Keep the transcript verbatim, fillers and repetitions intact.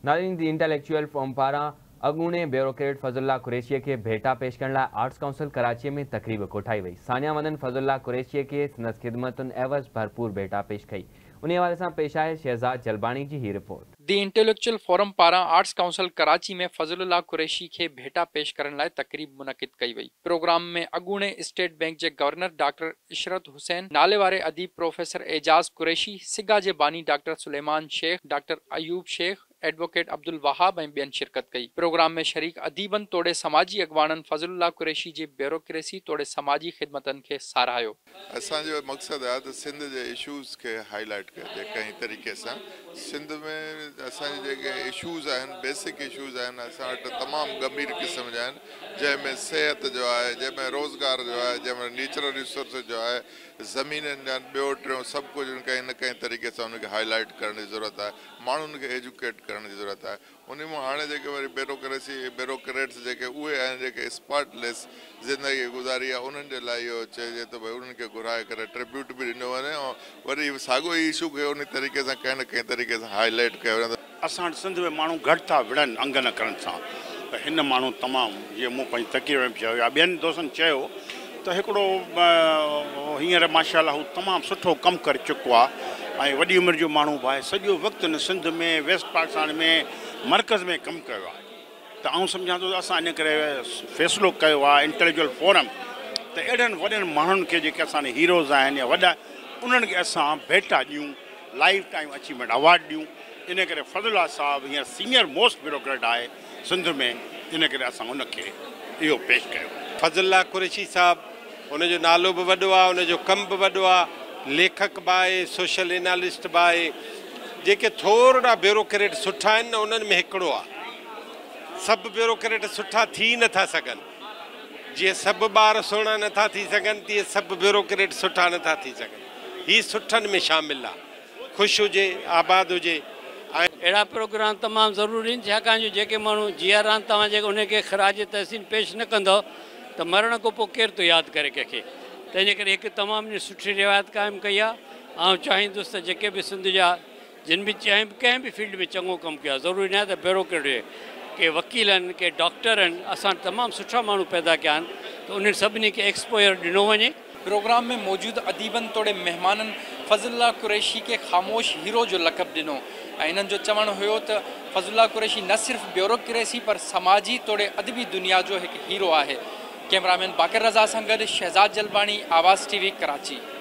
नाज़रीन, दी intellectual forum पारां अॻूणे ब्यूरोक्रेट फज़लुल्लाह कुरैशी के भेटा पेश करण लाइ आर्ट्स काउंसिल कराची में तकरीब कोठाई वई। सानिया मदन फज़लुल्लाह कुरैशी के संदसि ख़िदमतुनि एवज़ भरपूर भेटा पेश कई। उन हवाले से पेश आहे शहजाद जलबानी की ही रिपोर्ट। दी इंटेलेक्चुअल फोरम पारां आर्ट्स काउंसिल कराची में फज़लुल्लाह कुरैशी के भेटा पेश करण लाइ तकरीब मुनक़िद कई वई। प्रोग्राम में अॻूणे स्टेट बैंक के गवर्नर डॉक्टर इशरत हुसैन, नाले वारे अदीब प्रोफेसर एजाज कुरैशी, सिगा जे बानी doctor Suleman Shaikh, doctor Ayub Shaikh, advocate Abdul Wahab ऐं ॿियनि शिरकत कई। प्रोग्राम में शरीक अदीबन तोड़े समाजी अगवानन फज़लुल्लाह कुरैशी जे ब्यूरोक्रेसी तोड़े समाजी ख़िदमतन के साराहियो। असांजो मक़सद आहे त सिंध जे इशूज़ के हाईलाइट कजे कंहिं तरीक़े सां। सिंध में असांजे जेके इशूज़ आहिनि, बेसिक इशूज़ आहिनि, असां वटि तमामु गंभीर क़िस्म जा आहिनि, जंहिंमें सिहत जो आहे, जंहिंमें रोज़गार जो आहे, जंहिंमें नेचुरल रिसोर्स जो आहे, ज़मीननि जा ॿियो टियों सभु कुझु कंहिं न कंहिं तरीक़े सां उनखे हाईलाइट करण जी ज़रूरत आहे, माण्हुनि खे एजुकेट करण जी ज़रूरत आहे। उन में हाणे जेके वरी ब्यूरोक्रेसी ब्यूरोक्रेट्स जेके उहे आहिनि जेके स्पॉटलेस ज़िंदगी गुज़ारी आहे, उन्हनि जे लाइ इहो चइजे त भई उन्हनि खे घुराए करे ट्रिब्यूट बि ॾिनो वञे ऐं वरी साॻियो ई इशू खे उन तरीक़े सां कंहिं न कंहिं तरीक़े सां हाईलाइट कयो वञे। असां सिंध में माण्हू घटि था विढ़नि अंगन करण सां, त हिन माण्हू तमामु जीअं मूं पंहिंजी तक़रीर में चयो या ॿियनि दोस्तनि चयो त हिकिड़ो हींअर माशाअल्लाह हू तमामु सुठो कमु करे चुको आहे ऐं वॾी उमिरि जो माण्हू बि आहे। सॼो वक़्तु हिन सिंध में वेस्ट पाकिस्तान में मर्कज़ में कमु कयो आहे। त आउं सम्झां थो असां इन करे फ़ैसिलो कयो आहे इंटेलेक्चुअल फोरम त अहिड़नि वॾनि माण्हुनि खे जेके असांजे हीरोज़ आहिनि या वॾा, उन्हनि खे असां भेटा ॾियूं, लाइफ टाइम अचीवमेंट अवार्ड ॾियूं। इन करे फज़लुल्लाह साहब हींअर सीनियर मोस्ट ब्यूरोक्रेट आहे सिंध में, इन करे असां उनखे इहो पेश कयो। फज़लुल्लाह कुरैशी साहब, उनजो नालो बि वॾो आहे, उनजो कमु बि वॾो आहे, लेखक बि आहे, सोशल एनालिस्ट बि आहे। जेके थोरा ब्यूरोक्रेट सुठा आहिनि न, उन्हनि में हिकिड़ो आहे। सभु ब्यूरोक्रेट सुठा थी नथा सघनि, जीअं सभु ॿार सुहिणा नथा थी सघनि, तीअं सभु ब्यूरोक्रेट सुठा नथा थी सघनि। हीअ सुठनि में शामिलु आहे, ख़ुशि हुजे, आबाद हुजे। अहिड़ा प्रोग्राम तमामु ज़रूरी आहिनि, छाकाणि जो जेके माण्हू जीअर आहिनि, तव्हां जेके उनखे ख़राज तहसीन पेश न कंदव त मरण खां पोइ केरु थो यादि करे कंहिंखे। तंहिंजे करे हिकु तमामु सुठी रिवायत क़ाइमु कई आहे। ऐं चाहींदुसि त जेके बि सिंध जा जिन बि चाहे कंहिं बि फील्ड में चङो कमु कयो आहे, ज़रूरी न आहे त ब्यूरोक्रेट हुजे, के वकील आहिनि, के डॉक्टर आहिनि, असां तमामु सुठा माण्हू पैदा कया आहिनि, त उन्हनि सभिनी खे एक्सपोयर ॾिनो वञे। प्रोग्राम में मौजूद अदीबन तोड़े मेहमानन फज़लुल्लाह कुरैशी के ख़ामोश हीरो जो लक़ब ॾिनो ऐं इन्हनि जो चवणु हुयो त फज़लुल्लाह कुरैशी न सिर्फ़ ब्यूरोक्रेसी पर समाजी तोड़े अदबी दुनिया जो हिकु हीरो आहे। कैमरामैन बाक़िर रज़ा सां गॾु शहजाद जलबानी, आवाज़ टीवी, कराची।